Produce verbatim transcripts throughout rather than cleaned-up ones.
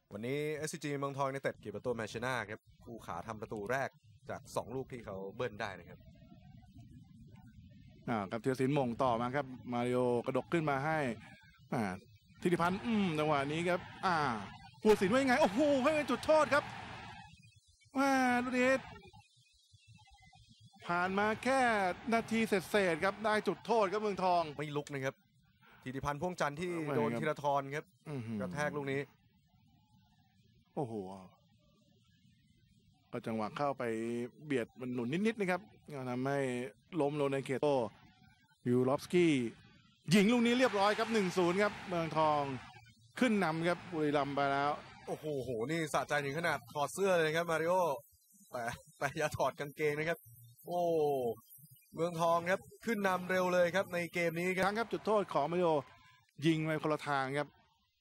วันนี้ เอส ซี จี เมืองทองในเต็ดเก็บประตูแมชนาครับคู่ขาทำประตูแรกจากสองลูกที่เขาเบิ้ลได้นะครับอ่ากับเทียสินมงต่อมาครับมาริโอกระดกขึ้นมาให้อ่าธิติพันธ์อืมจังหวะนี้ครับอ่าผู้สินว่ายังไงโอ้โหให้เป็นจุดโทษครับว่าลูกนี้ผ่านมาแค่นาทีเศษๆครับได้จุดโทษครับเมืองทองไม่ลุกนะครับธิติพันธ์พ่วงจันทร์ที่โดนธีรทรครับกระแทกลูกนี้โอ้โหก็จังหวะเข้าไปเบียดมันหนุนนิดๆนะครับก็ทำให้ล้มลงในเขตโตยูรอฟสกี้ยิงลูกนี้เรียบร้อยครับ หนึ่งศูนย์ ครับเมืองทองขึ้นนำครับบุรีรัมย์ไปแล้วโอ้โหโหนี่สะใจถึงขนาดถอดเสื้อเลยครับมาริโอแต่แต่อย่าถอดกางเกงนะครับโอ้เมืองทองครับขึ้นนำเร็วเลยครับในเกมนี้ครับครับจุดโทษของมาริโอยิงไปคนละทางครับ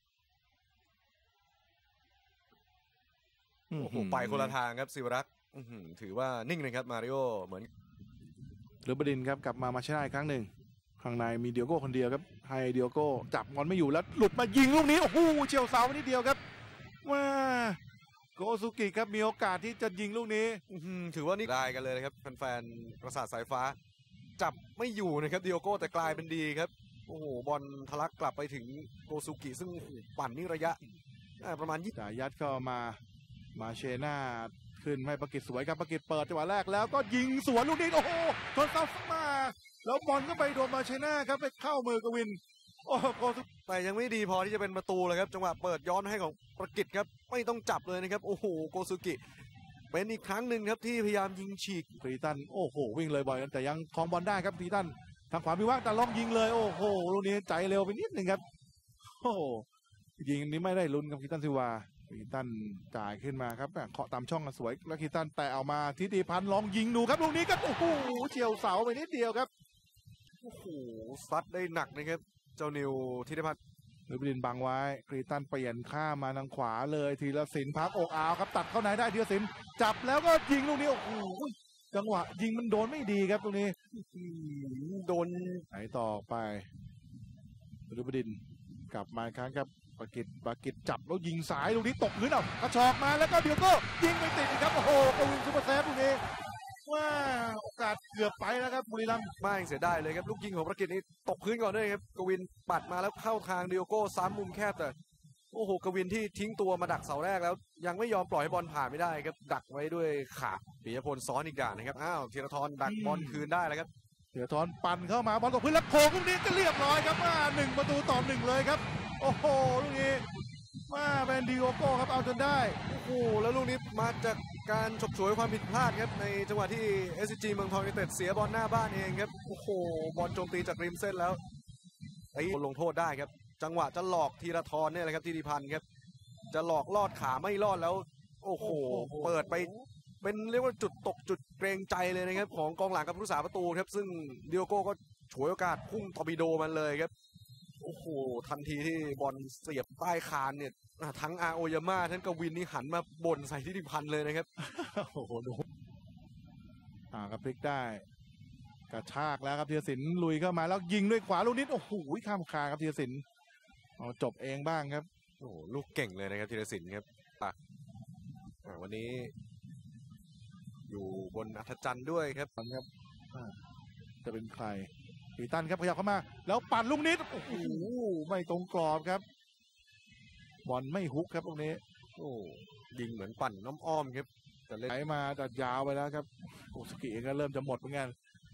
โอ้โหไปคนละทางครับศิวรักษ์ถือว่านิ่งเลยครับมาริโอเหมือนหรือบดินครับกลับมามาชนะอีกครั้งหนึ่งข้างในมีเดียโก้คนเดียวครับให้เดียโก้จับบอลไม่อยู่แล้วหลุดมายิงลูกนี้โอ้โหเฉียวเสานิดเดียวครับว่าโกซุกิครับมีโอกาสที่จะยิงลูกนี้ถือว่านี่ได้กันเลยนะครับแฟนๆประสาทสายฟ้าจับไม่อยู่นะครับเดียโก้แต่กลายเป็นดีครับโอ้โหบอลทะลักกลับไปถึงโกซุกิซึ่งปั่นนี่ระยะประมาณยี่สิบยัดเข้ามามาเชน่าขึ้นให้ประกิตสวยครับประกิตเปิดจังหวะแรกแล้วก็ยิงสวนลูกนี้โอ้โหทนเซามาแล้วบอลก็ไปโดนมาเชน่าครับไปเข้ามือกวินโอ้โหแต่ยังไม่ดีพอที่จะเป็นประตูเลยครับจังหวะเปิดย้อนให้ของประกิตครับไม่ต้องจับเลยนะครับโอ้โหโกซุกิเป็นอีกครั้งหนึ่งครับที่พยายามยิงฉีกฟรีตันโอ้โหวิ่งเลยบ่อยแต่ยังคลองบอลได้ครับฟรีตันทางขวามีว่างแต่ล็อกยิงเลยโอ้โหลูกนี้ใจเร็วไปนิดนึงครับโอ้ยิงนี้ไม่ได้ลุ้นกับฟรีตันซิวาคีตันจ่ายขึ้นมาครับเคาะตามช่องสวยแล้วคีตันแต่เอามาทิติพันธ์ลองยิงดูครับลูกนี้ก็โอ้โหเฉียวเสาไปนิดเดียวครับโอ้โหซัดได้หนักนะครับเจ้านิวทิติพันธ์หรือบดินบังไว้คีตันเปลี่ยนข้ามมาทางขวาเลยธีรศิลป์พักอกอาวครับตัดเข้าในได้ธีรศิลป์จับแล้วก็ยิงลูกนี้โอ้โหจังหวะยิงมันโดนไม่ดีครับตรงนี้โดนไหนต่อไปหรือบดินกลับมาครั้งครับปากิตปากิตจับแล้วยิงสายลูกนี้ตกพื้นเอากระชอกมาแล้วก็เดี๋ยวก็ยิงไปติดครับโอ้โหกวินซูเปอร์เซฟลูกนี้ว้าโอกาสเกือบไปแล้วครับบุรีรัมย์ไม่เสียได้เลยครับลูกยิงของปากิตนี้ตกพื้นก่อนด้วยครับกวินปัดมาแล้วเข้าทางเดียโก้ซ้ำมุมแคบแต่โอ้โหกวินที่ทิ้งตัวมาดักเสาแรกแล้วยังไม่ยอมปล่อยให้บอลผ่านไม่ได้ครับดักไว้ด้วยขาปิยพลซ้อนอีกด่านนะครับอ้าวธีรทรดักบอลคืนได้แล้วครับธีรทรปั่นเข้ามาบอลตกพื้นแล้วโผล่ลูกนี้ก็เรียบร้อยครับว่าหนึ่งประตูต่อหนึ่งเลยครับโอ้โหลูกนี้มาเป็นดิโอโก้ครับเอาจนได้โอ้โหแล้วลูกนี้มาจากการฉกฉวยความผิดพลาดครับในจังหวะที่ เอส ซี จี เมืองทองยูไนเต็ดเสียบอลหน้าบ้านเองครับโอ้โหบอลโจมตีจากริมเส้นแล้วไอ้ลงโทษได้ครับจังหวะจะหลอกธีรทรเนี่ยแหละครับธีรพันธ์ครับจะหลอกลอดขาไม่ลอดแล้วโอ้โหเปิดไปเป็นเรียกว่าจุดตกจุดเกรงใจเลยนะครับของกองหลังกับผู้รักษาประตูครับซึ่งดิโอโก้ก็ฉวยโอกาสพุ่งตอร์ปิโดมันเลยครับโอ้โหทันทีที่บอลเสียบใต้คานเนี่ยทั้งอาโอยาม่าทั้งกวินนี่หันมาบ่นใส่ธิติพันธ์เลยนะครับโอ้โหดูอ่าครับพลิกได้กระชากแล้วครับธีรศิลป์ลุยเข้ามาแล้วยิงด้วยขวาลูกนิดโอ้โหข้ามคาครับธีรศิลป์เอาจบเองบ้างครับโอ้ลูกเก่งเลยนะครับธีรศิลป์ครับอ่ะวันนี้อยู่บนอัธจันทร์ด้วยครับครับจะเป็นใครปีตันครับขยับเข้ามาแล้วปั่นลูกนิดโอ้โหไม่ตรงกรอบครับบอลไม่ฮุกครับตรงนี้โอ้ยิงเหมือนปั่นน้ำอ้อมครับแต่เล่นไหลมาแต่ยาวไปแล้วครับโกซุกิเองก็เริ่มจะหมดเหมือนกัน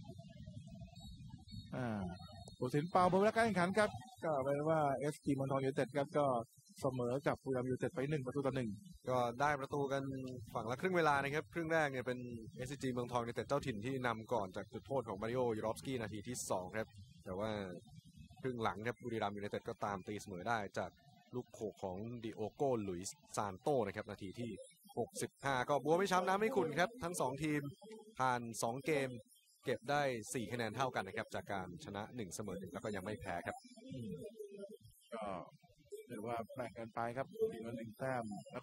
อ่าผู้สินเปาบอลและการแข่งขันครับก็เป็นว่า เอส จี เมืองทองยูไนเต็ดครับก็เสมอกับบุรีรัมย์ยูไนเต็ดไปหนึ่งประตูต่อหนึ่งก็ได้ประตูกันฝั่งละครึ่งเวลานะครับครึ่งแรกเนี่ยเป็น เอส ซี จี เมืองทองยูไนเต็ดเจ้าถิ่นที่นำก่อนจากจุดโทษของมาริโอยูรอฟสกี้นาทีที่สองครับแต่ว่าครึ่งหลังครับบุรีรัมย์ยูไนเต็ดก็ตามตีเสมอได้จากลูกโขกของดิโอโก้หลุยส์ซานโตนะครับนาทีที่หกสิบห้าก็บัวไม่ช้ำน้ำไม่ขุ่นครับทั้งสองทีมผ่านสองเกมเก็บได้สี่คะแนนเท่ากันนะครับจากการชนะหนึ่งเสมอหนึ่งแล้วก็ยังไม่แพ้ครับก็ถือว่าแบ่งกันไปครับทีมละหนึ่งแต้ม